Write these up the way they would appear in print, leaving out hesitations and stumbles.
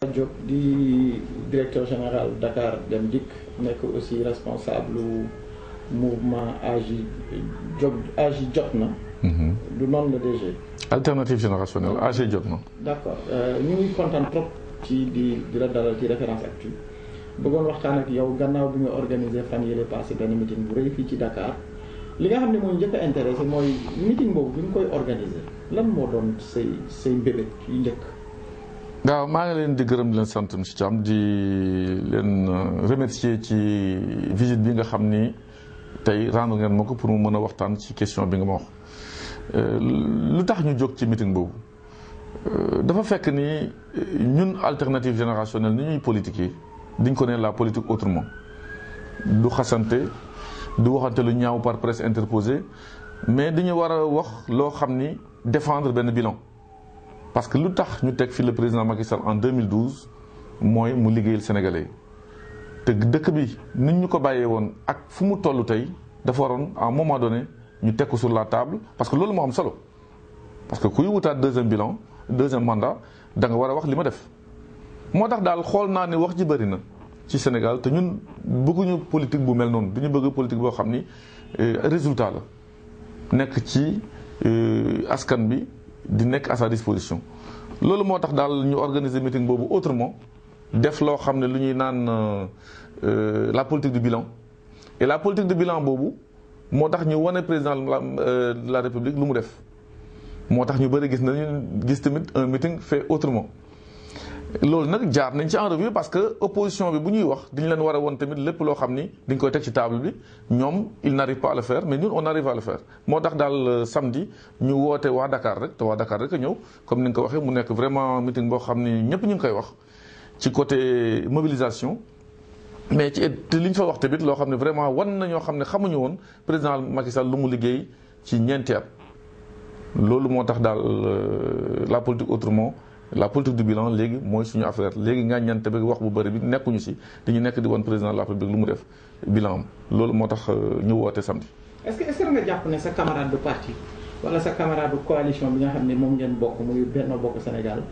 Diop di directeur général Dakar Dem Dikk nekk aussi responsable mouvement AJ jot na. du noonu la DG. alternative générationnelle AG jot na. d'accord ñu ngi kontaan trop ci di la dalal ci Référence Actu bëggoon waxtaan ak yow gannaaw bi nga organisé fan yële passé benn meeting bu rëy fii ci Dakar li nga xam ne mooy njëkk a intéressé mooy meeting boobu bi nga koy organisé lan moo doon say mbébét yu njëkk. waaw maa ngi leen di gërëm di leen sant monsieur Thiam di leen remercier ci visite bi nga xam ni tey rendre ngeen ma ko pour mu mën a waxtaan ci question bi nga ma wax. lu tax ñu jóg ci meeting boobu dafa fekk ni ñun alternative générationnelle ni ñuy politique diñ ko ne la politique autrement du xasante du waxante lu ñaaw par presse interposée mais dañu war a wax loo xam ni défendre benn bilan. parce que lu tax ñu teg fi le président Macky Sall en 2012 mooy mu liggéeyal sénégalais te dëkk bi nit ñu ko bàyyee woon ak fu mu toll tey dafa waroon à un moment donné ñu teg ko sur la table parce que loolu moo am solo parce que kuy wutaat deuxième mandat da nga war a wax li ma def. moo tax daal xool naa ne wax ji bëri na ci Sénégal te ñun bëgguñu politique bu mel noonu du ñu bëgg politique boo xam ni résultat la nekk ci askan bi. di nekk à sa disposition loolu moo tax daal ñu organiser meeting boobu autrement def loo xam ne lu ñuy naan la politique du bilan et la politique du bilan boobu moo tax ñu wane président de la République lu mu def moo tax ñu bëri gis tamit un meeting fait autrement loolu nag jaar nañ ci en revue parce que opposition bi bu ñuy wax dañu leen war a woon tamit lépp loo xam ni dañ koy teg ci table bi ñoom il n'arrive pas à le faire mais ñun on arrive à le faire moo tax daal samedi ñu woote waa Dakar rek te waa Dakar rek a ñëw comme ni nga ko waxee mu nekk vraiment meeting boo xam ni ñëpp ñu ngi koy wax ci côté mobilisation mais ci li ñu fa wax tamit loo xam ne vraiment wan na ñoo xam ne xamuñu woon président Macky Sall lu mu liggéey ci ñeenti at loolu moo tax daal la politique autrement la politique du bilan léegi mooy suñu affaire léegi nga ñante ba wax bu bëri bi nekkuñu si dañu nekk di wan président de la République lu mu def bilan am loolu moo tax ñu woote samedi. est-ce que nga jàpp ne sa camarade de parti wala sa camarade de coalition bi nga xam ne moom ngeen bokk muy Benno Bokk Sénégal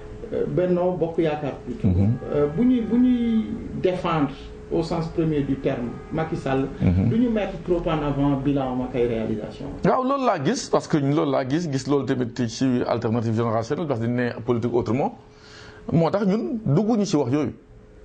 Benno Bokk Yaakaar plutôt bu ñuy défendre au sens premier du terme Macky Sall. du ñu mettre trop en avant bilan ak ay réalisation. waaw loolu laa gis parce que loolu laa gis loolu tamit ci alternative générationnelle parce que dañu ne politique autrement moo tax ñun dugguñu ci wax yooyu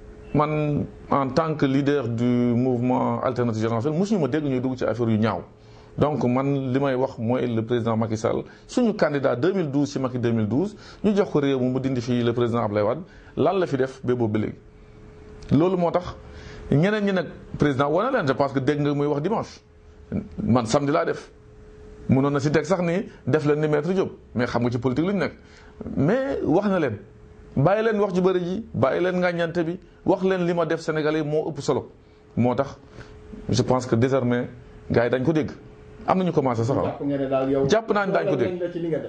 man en tant que leader du mouvement alternative générationnelle mosuñu ma dégg ñuy dugg ci affaire yu ñaaw donc man li may wax mooy le président Macky Sall suñu candidat 2012 ci Macky 2012 ñu jox ko réew mu dindi fii le président Ablaye Wade lan la fi def ba boobu ba léegi loolu moo tax. ñeneen ñi nag président wane leen je pense que dégg nga muy wax dimanche man samedi laa def mënoon na si teg sax ni def leen ni maître Diop mais xam nga ci politique lu ñu nekk mais wax na leen bàyyi leen wax ju bëri ji bàyyi leen ngàññante bi wax leen li ma def Sénégalais moo ëpp solo moo tax je pense que désormais gars yi dañ ko dégg am nañu commencé sax jàpp naa ne dañ ko dégg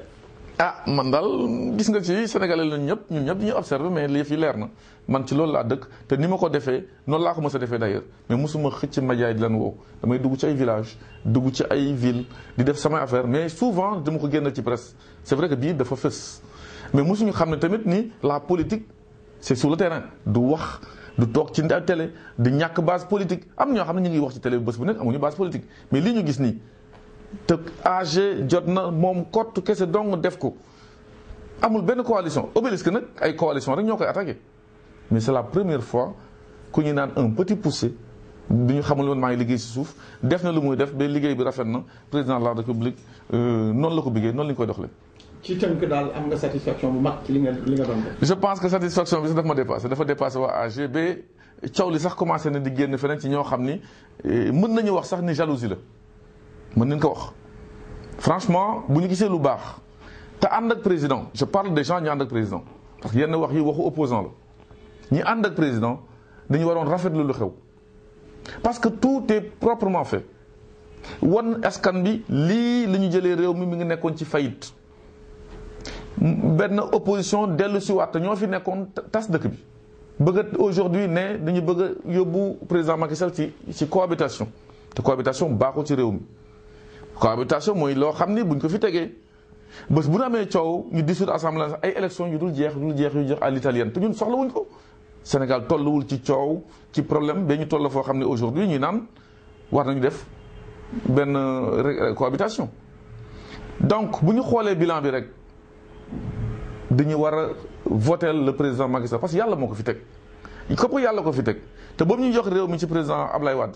ah man daal gis nga ci Sénégalais lañ ñun ñëpp ñu observé mais lii fi leer na man ci loolu laa dëkk te ni ma ko defee noonu laa ko mës a defee d'ailleurs mais mosuma xëcc média yi di leen woo damay dugg ci ay village dugg ci ay ville di def samay affaire mais souvent dama ko génnal ci presse c'est vrai que bii dafa fës mais mosuñu xam ne tamit ni la politique c'est sur le terrain du wax du toog ci télé di ñàkk base politique am ñoo xam ne ñu ngi wax ci télé bés bu nekk amuñu base politique mais lii ñu gis nii te AG jot na moom kott kese dong def ko amul benn coalition Obélisque nag ay coalition rek ñoo koy attaqué mais c'est la première fois ku ñu naan un petit poussé bi ñu xamul woon maa ngi liggéey ci suuf def na lu muy def ba liggéey bi rafet na président de la République noonu la ko bëggee noonu la ñu koy doxalee. ci tënk daal am nga satisfaction bu mag ci li nga doon def. je pense que satisfaction bi sax dafa dépassé waa AG ba coow li sax commencé na di génn feneen ci ñoo xam ni mën nañu wax sax ni jalousie la. mën nañ ko wax franchement bu ñu gisee lu baax te ànd ak président je parle des gens ñi ànd ak président parce que yenn wax yi waxu opposant la ñi ànd ak président dañu waroon rafetlu lu xew parce que tout est proprement fait wan askan bi lii la ñu jëlee réew mi ngi nekkoon ci faillite benn opposition dellu si waat ñoo fi nekkoon tas dëkk bi bëgg a aujourd'hui ne dañu bëgg a yóbbu président Macky Sall ci cohabitation te cohabitation baaxul ci réew mi cohabitation mooy loo xam ni buñ ko fi tegee bés bu ñu amee coow ñu dissoudre assemblée ay élections yu dul jeex à l'italienne te ñun soxlawuñ ko. Sénégal tolluwul ci coow ci problème ba ñu toll foo xam ne aujourd'hui ñu naan war nañu def benn cohabitation. donc bu ñu xoolee bilan bi rek dañu war a voter le président Macky Sall parce que yàlla moo ko fi teg képp yàlla ko fi teg te boobu ñu jox réew mi ci président Ablaye Wade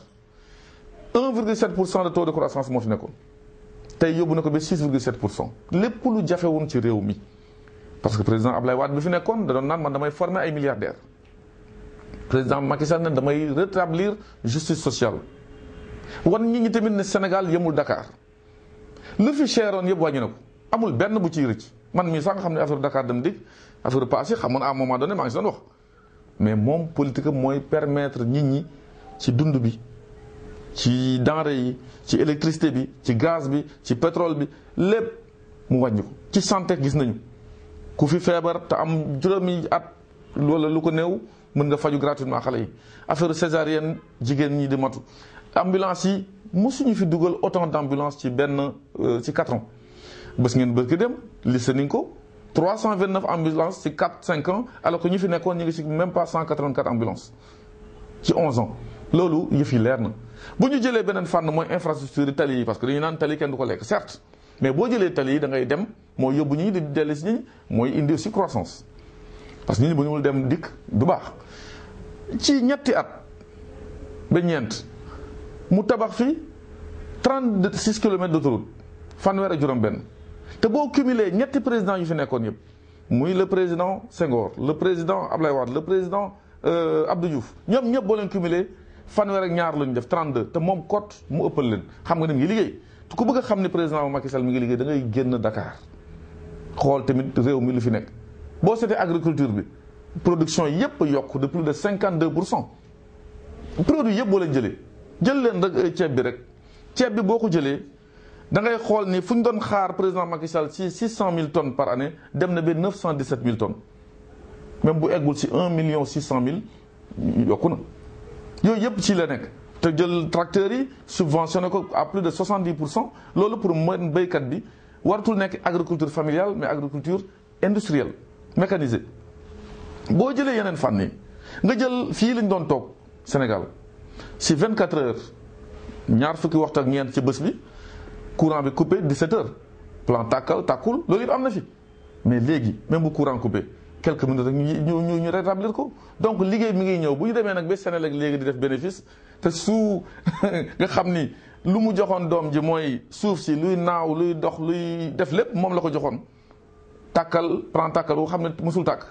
1,7% de taux de croissance moo fi nekkoon tey yóbbu na ko ba 6,7% lépp lu jafe woon ci réew mi parce que président Ablaye Wade bi fi nekkoon da doon naan man damay former ay milliardaires président Macky Sall ne damay rétablir justice sociale wan nit ñi tamit ne Sénégal yemul Dakar lu fi cheroon yëpp wàññi na ko amul benn bu ciy rëcc man mii sax nga xam ne affaire Dakar dem dikk affaire passé xamoon à un moment donné maa ngi si doon wax mais moom politique mooy permettre nit ñi ci dund bi ci denrée yi ci électricité bi ci gaz bi ci pétrole bi lépp mu wàññi ko ci santé gis nañu ku fi feebar te am juróomi at wala lu ko néew mën nga faju gratuitement xale yi affaire césarienne jigéen ñi di matu ambulance yi mosuñu fi dugal autant d'ambulance ci benn ci 4 ans bés ngeen bës ki dem liste nañ ko 329 ambulances ci 4-5 ans alors que ñi fi nekkoon ñu ngi ci même pas 184 ambulances ci 11 ans loolu yëf yi leer na bu ñu jëlee beneen fànn mooy infrastructure yi tali yi parce que dañuy naan tali kenn du ko lekk certes mais boo jëlee tali yi da ngay dem mooy yóbbu ñi di dellu si ñi mooy indi aussi croissance parce que nit ñi bu ñu dem dikk du baax ci ñetti at ba ñeent mu tabax fi 36 kilomètres d'autoroute fanweer ak juróom-benn te boo cumulé ñetti président yu fi nekkoon yëpp muy le président Senghor le président Ablaye Wade le président Abdou Diouf ñoom ñëpp boo leen cumulé fanweer ak ñaar la ñu def 32 te moom cote mu ëppal leen xam nga ni mu ngi liggéey te ku bëgg a xam ne président Macky Sall mi ngi liggéey da ngay génn Dakar xool tamit réew mi lu fi nekk boo seetee agriculture bi production yëpp yokk de plus de 52%. produit yëpp boo leen jëlee jël leen rek ceeb bi rek ceeb bi boo ko jëlee da ngay xool ni fu ñu doon xaar président Macky Sall ci 600 000 tonnes par année dem na ba 917 000 tonnes même bu eggul ci 1 600 000 yokku na yooyu yëpp ci la nekk te jël tracteurs yi subventionné ko à plus de 70%. loolu pour mooy béykat bi waratul nekk agriculture familiale mais agriculture industrielle mécanisée. boo jëlee yeneen fànn yi nga jël fii lañ doon toog Sénégal si 24 heures ñaar fukki waxtu ak ñeent ci bés bi courant bi coupé 17 heures plan tàkkal tàkkul loolu yëpp am na fi mais léegi même bu courant coupé quelques minutes rek ñu rétablir ko donc liggéey mi ngi ñëw bu ñu demee nag ba Sénégal léegi di def bénéfice te su nga xam ni lu mu joxoon doom ji mooy suuf si luy naaw luy dox luy def lépp moom la ko joxoon tàkkal plan tàkkal wu xam ne musul tàkk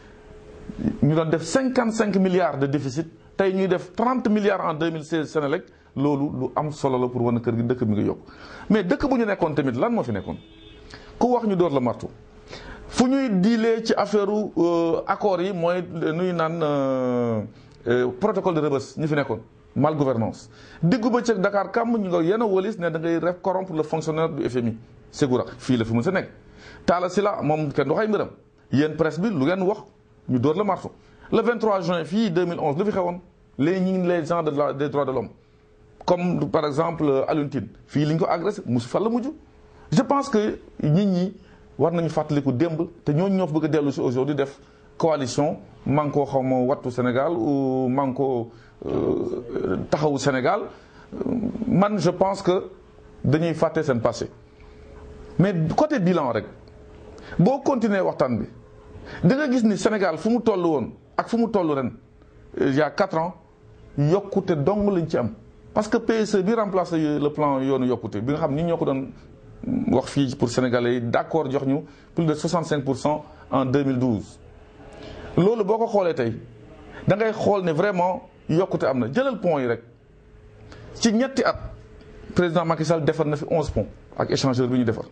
ñu doon def 55 milliards de déficit tey ñuy def 30 milliards en 2016 Sénélec loolu lu am solo la pour wane kër gi dëkk mi ngi yokk mais dëkk bu ñu nekkoon tamit lan moo fi nekkoon ku wax ñu door la martu fu ñuy diilee ci affaire accords yi mooy nuy naan protocole de Rebeuss ñu fi nekkoon mal gouvernance diggu ba cëg Dakar kam ñu nga yenn walis ne da ngay ref corrompre le fonctionnaire du FMI Ségura fii la fi mën sa nekk Talla Sylla moom kenn doxay mbiram yéen presse bi lu ngeen wax ñu door la martu le 23 juin fii 2011 lu fi xewoon les gens des droits de l'homme comme par exemple Alioune Tine fii li ñu ko agressé musu fan la mujj je pense que nit ñi war nañu fàttaliku démb te ñooñu ñoo fa bëgg a dellu si aujourd'hui def coalition Manko xaw ma wattu Sénégal ou Manko taxawu Sénégal man je pense que dañuy fàtte seen passé mais côté bilan rek boo continuer waxtaan bi da nga gis ni Sénégal fu mu toll woon ak fu mu toll ren il y a 4 ans yokkute dong lañ ci am parce que PSE bi remplacé le plan yoonu yokkute bi nga xam ni ñoo ko doon wax fii pour Sénégalais yi d'accord jox ñu plus de 65% en 2012. loolu boo ko xoolee tey da ngay xool ne vraiment yokkute am na jëlal pont yi rek ci ñetti at président Macky Sall defar na fi 11 ponts ak échangeur bi ñu defar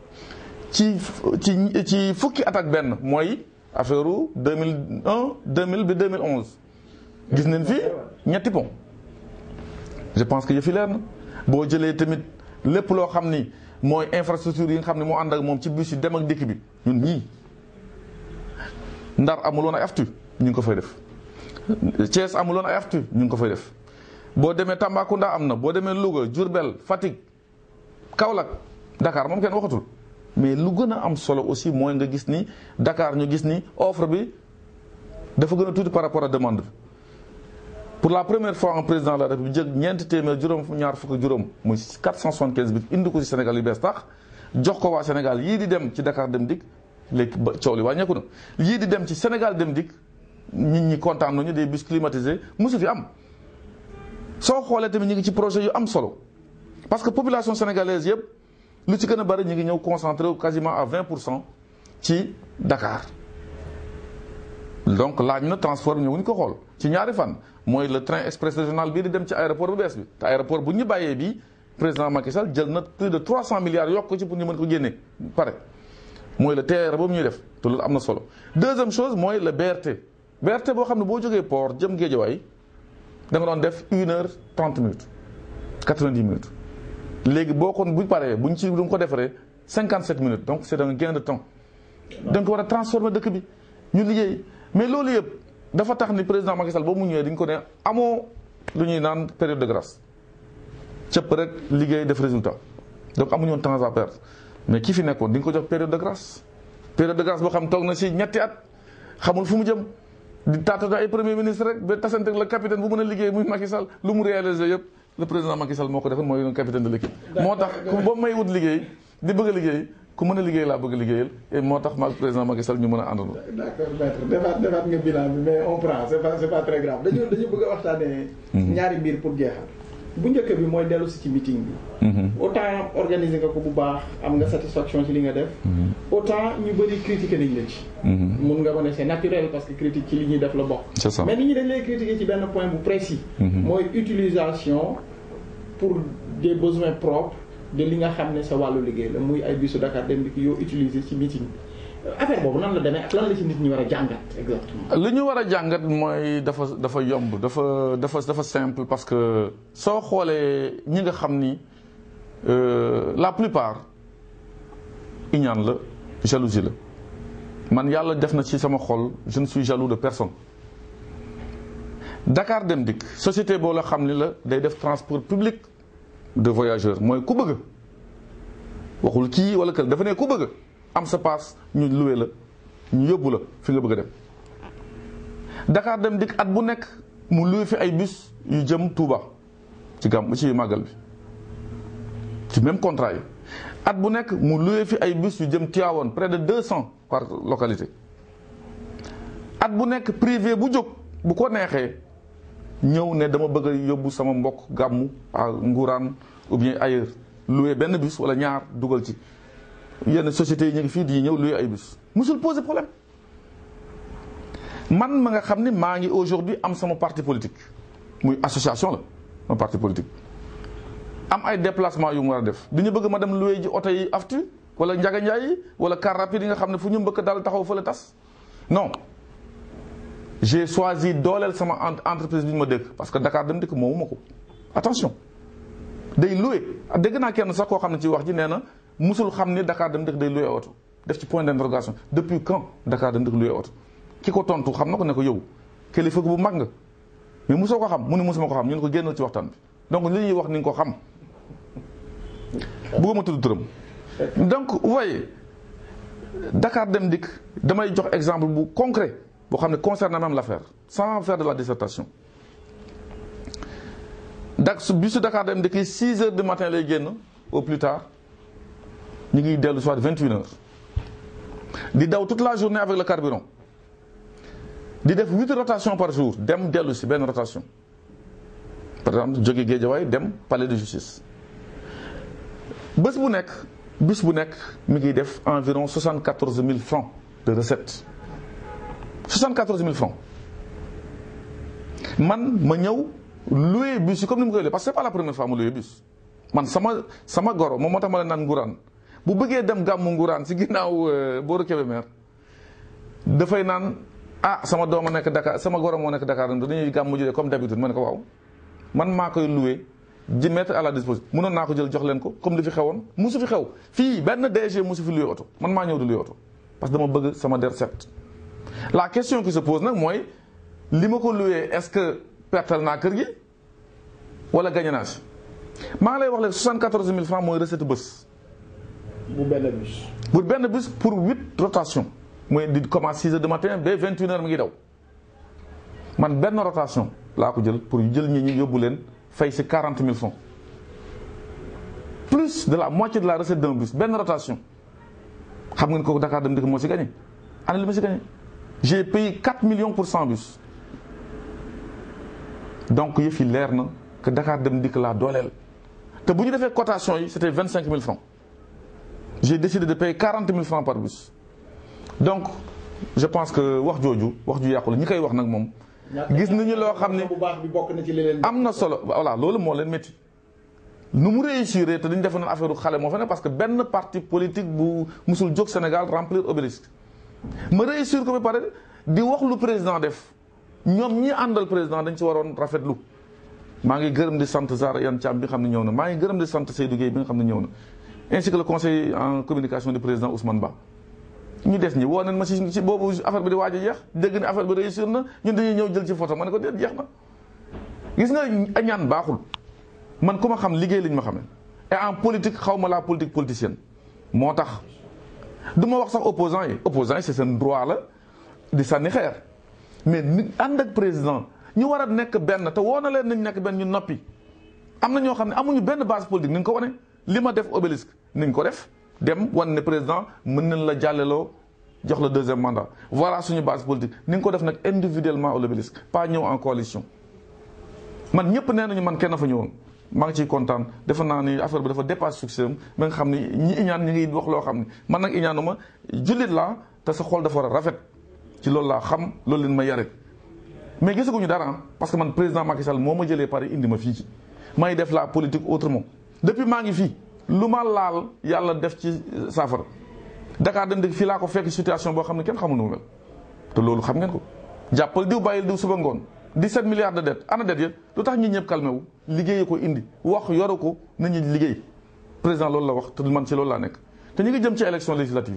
ci fukki at ak benn mooy affaire 2001 2000 ba 2011 gis nañ fi ñetti pont je pense que yëfi leer na boo jëlee tamit lépp loo xam ni mooy infrastructure yi nga xam ne moo ànd ak moom ci bus yi dem ak dikk bi ñun ñii Ndar amuloon ay aftu ñu ngi ko fay def Thiès amuloon ay aftu ñu ngi ko fay def boo demee Tambacounda am na boo demee Louga Diourbel Fatick Kaolack Dakar moom kenn waxatul mais lu gën a am solo aussi mooy nga gis ni Dakar ñu gis ni offre bi dafa gën a tuuti par rapport à demande bi. Pour la première fois un président de la République jël ñeenti téeméer ñaar fukk juróom muy 475 bi indi ko ci Sénégal yu bees tax jox ko waa Sénégal yii di dem ci Dakar Dem Dikk léegi ba coow li wàññeeku na yii di dem ci Sénégal Dem Dikk nit ñi kontaan nañu des bus climatisés mosu fi am. soo xoolee tamit ñu ngi ci projet yu am solo parce que population sénégalaise yëpp lu ci gën a bari ñu ngi ñëw concentré wu quasiment à 20% ci Dakar donc laaj na transport bi ñëwuñu ko xool ci ñaari fan mooy le train express régional bii di dem ci aéroport bu bees bi te aéroport bu ñu bàyyee bii président Macky Sall jël na plus de 300 milliards yokk ko ci pour ñu mën ko génne pare mooy le TER boobu ñuy def te loolu am na solo. Deuxième chose mooy le BRT boo xam ne boo jógee port jëm Guédiawaye da nga doon def 1h30 minutes 90 minutes léegi boo kon bu paree buñ ci du ko defaree 57 minutes donc c'est un gain de temps. donc war a transformer dëkk bi ñu liggéey mais loolu yëpp dafa tax ni président Macky Sall boobu mu ñëwee dañ ko ne amoo lu ñuy naan période de grâce cëpp rek liggéey def résultat donc amuñu woon temps à perdre mais ki fi nekkoon di nga ko jox période de grâce boo xam toog na si ñetti at xamul fu mu jëm. di taatata ay premier ministre rek ba tasante la capitaine bu mën a liggéey muy Macky Sall lu mu réalisé yëpp le président Macky Sall moo ko defoon mooy capitaine de l'équipe moo tax boobu may wut liggéey di bëgg a liggéey ku mën a liggéey laa bëgg a liggéeyal et moo tax maag président Macky Sall ñu mën a àndandoo. d'accord maître defaat nga bilan bi mais on prend c'est pas très grave dañu bëgg a waxtaanee. ñaari mbir pour jeexal. bu njëkk bi mooy dellu si ci meeting bi. autant organiser nga ko bu baax am nga satisfaction ci li nga def. autant ñu bëri critiquer nañ la ci. mun nga ma ne c'est naturel parce que critique ci li ñuy def la bokk. c'est ça mais nit ñi dañ lay critiquer ci benn point bu précis. mooy utilisation pour des besoins propres de li nga xam ne sa wàllu liggéey la muy ay bisu Dakar Dem Dikk yoo utiliser ci meeting bi affaire boobu nan la demee ak lan la ci nit ñi war a jàngat exactement. li ñu war a jàngat mooy dafa yomb dafa simple parce que soo xoolee ñi nga xam ni la plupart iñaan la jalousie la man yàlla def na ci sama xol je ne suis jaloux de personne. Dakar Dem Dikk société boo la xam ni la day def transport public de voyageurs mooy ku bëgg waxul kii wala kër dafa ne ku bëgg am sa paas ñu loué la ñu yóbbu la fi nga bëgg a dem. Dakar Dem Dikk at bu nekk mu loué fi ay bus yu jëm Touba ci gàmm ci màggal bi ci même contrat yi at bu nekk mu loué fi ay bus yu jëm Tivaouane près de 200 par localité. at bu nekk privé bu jóg bu ko neexee ñëw ne dama bëgg a yóbbu sama mbokk gàmmu à Ngourane ou bien ailleurs loué benn bus wala ñaar dugal ci yenn sociétés yi ñu ngi fii di ñëw loué ay bus musul poser problème. man ma nga xam ni maa ngi aujourd'hui am sama parti politique muy association la sama parti politique am ay déplacement yu mu war a def du ñu bëgg ma dem loué ji oto yi aftu wala njaga njaay yi wala car rapide yi nga xam ne fu ñu mbëkk daal taxaw fële tas non. j'ai choisi dooleel sama entreprise bi ñu ma dëkk parce que Dakar Dem Dikk moomu ma ko attention day loué dégg naa kenn sax koo xam ne ci wax ji nee na musul xam ni Dakar Dem Dikk day loué oto def ci point d'interrogation depuis quand Dakar Dem Dikk loué oto ki ko tontu xam na ko ne ko yow kilifa bu mag nga mais musoo ko xam mu ne musuma ko xam ñu ne ko génnal ci waxtaan bi donc li ñuy wax ni nga ko xam bëgguma tudd turam donc vous voyez Dakar Dem Dikk damay jox exemple bu concret boo xam ne concerne même l'affaire sans faire de la dissertation bisu Dakar Dem Dikk 6 heures du matin lay génn au plus tard ñu ngi dellu soit 21 heures di daw toute la journée avec le carburant di def 8 rotations par jour dem dellu si benn rotation par exemple jóge Guédiawaye dem palais de justice bés bu nekk bis bu nekk mi ngi def environ 74 000 francs de recettes 74 000 francs man ma ñëw loué bus yi comme ni mu koy loué parce que c'est pas la première fois mu loué bus man sama goro moom moo tax ma leen naan Ngourane bu bëggee dem gàmmu Ngourane si ginnaaw booru Kébémer dafay naan sama doom a nekk Dakar sama goro moo nekk Dakar dañuy gàmmu jëlee comme d'habitude ma ne ko waaw man maa koy loué di mettre à la disposition mënoon naa ko jël jox leen ko comme li fi xewoon musu fi xew fii benn DG musu fi loué oto man maa ñëw di loué oto parce que dama bëgg sama der set. La question qui se pose nag mooy li ma ko loué est-ce que pertal naa kër gi wala gagné naa si maa ngi lay wax léegi 74 000 francs mooy recette bés. bu benn bus. pour benn bus pour 8 rotations mooy di commence 6 heures du matin ba 21 heures mu ngi daw man benn rotation laa ko jël pour jël ñi yóbbu leen fay si 40 000 francs plus de la moitié de la recette d'un bus benn rotation xam ngeen ko Dakar Dem Dikk moo si gagné ana li ma si gagné j'ai payé 4 millions pour 100 bus donc yëf yi leer na que Dakar Dem Dikk laa dooleel te bu ñu defee cotation yi c'était 25 000 francs j'ai décidé de payer 40 000 francs par bus donc je pense que wax jooju wax ju yàqu la ñi koy wax nag moom gis nañu loo xam ne bu baax bi bokk na ci li leen am na solo voilà loolu moo leen métti nu mu réussir te dañu defoon affaire u xale moo fa ne parce que benn parti politique bu musul jóg Sénégal remplir obélisque ma réussir ko ba pare di wax lu président def ñoom ñi àndal président dañ ci waroon rafetlu maa ngi gërëm di sant Zahra Iyane Thiam bi nga xam ne ñëw na maa ngi gërëm di sant Seydou Gueye bi nga xam ne ñëw na ainsi que le conseil en communication du président Ousmane Ba ñu des ñi woo nañ ma si boobu affaire bi di waaj a jeex dégg ne affaire bi réussir na ñun dañuy ñëw jël ci photo ma ne ko déet jeex na gis nga añaan baaxul man ku ma xam liggéey lañ ma xamee et en politique xaw ma la politique politicienne moo tax du ma wax sax opposants yi c'est seen droit la di sànni xeer mais ni ànd ak président ñu war a nekk benn te woo na leen nañ nekk benn ñu noppi am na ñoo xam ne amuñu benn base politique ni nga ko wane li ma def obélisque nañ ko def dem wan ne président mën nañ la jàlleloo jox la deuxième mandat voilà suñu base politique ni nga ko def nag individuellement au l'obélisque pas ñëw en coalition man ñëpp nee nañu man kenn fa ñëwoon maa ngi ciy kontaan defe naa ni affaire bi dafa dépasse succès am ba nga xam ni ñi iñaan ñi ngi wax loo xam ne man nag iñaanuma jullit laa te sa xol dafa war a rafet ci loolu laa xam loolu leen ma yare mais gisaguñu dara parce que man président Macky Sall moo ma jëlee Paris indi ma fii ci may def la politique autrement depuis maa ngi fii lu ma laal yàlla def ci saafara Dakar Dem Dikk fii laa ko fekk situation boo xam ne kenn xamul nu mu mel te loolu xam ngeen ko jàppal diw bàyyil diw suba ngoon 17 milliards de dettes ana dettes yëpp lu tax ñi ñëpp calmé wu liggéeyee ko indi wax yoru ko nañu liggéey président loolu la wax te man ci loolu laa nekk te ñu ngi jëm ci élection législative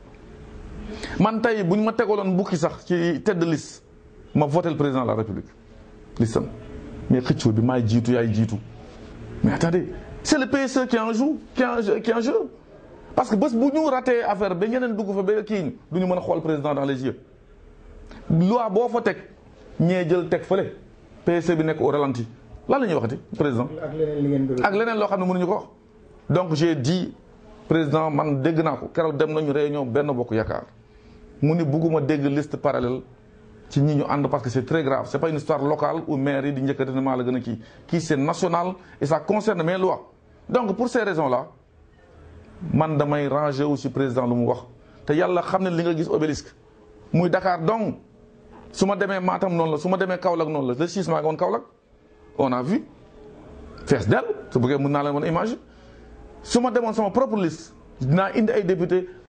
man tey bu ñu ma tegaloon bukki sax ci tête de liste ma voté le président de la république listam mais xëccoo bi maay jiitu yaay jiitu mais attendez c'est le PSE qui est en jeu qui est en jeu parce que bés bu ñu raté affaire ba ñeneen dugg fa ba kii ñu du ñu mën a xool président dans les yeux loi boo fa teg ñee jël teg fële PSE bi nekk au ralenti lan la ñuy waxati président ak leneen loo xam ne mënuñu ko wax donc j'ai dit président man dégg naa ko keroog dem nañu réunion benn bokk yaakaar mu ni bugguma dégg liste parallèle ci ñi ñu ànd parce que c'est très grave c'est pas une histoire locale où maire yi di njëkkati ne maa la gën a kii c'est national et ça concerne mes lois donc pour ces raisons là man damay ranger aussi président lu mu wax te yàlla xam ne li nga gis obélisque muy Dakar donc su ma demee Matam noonu la su ma demee Kaolack noonu la le 6 maa ngi woon Kaolack on a vu fees del su bëggee mën naa leen woon image su ma demoon sama propre liste dinaa indi ay député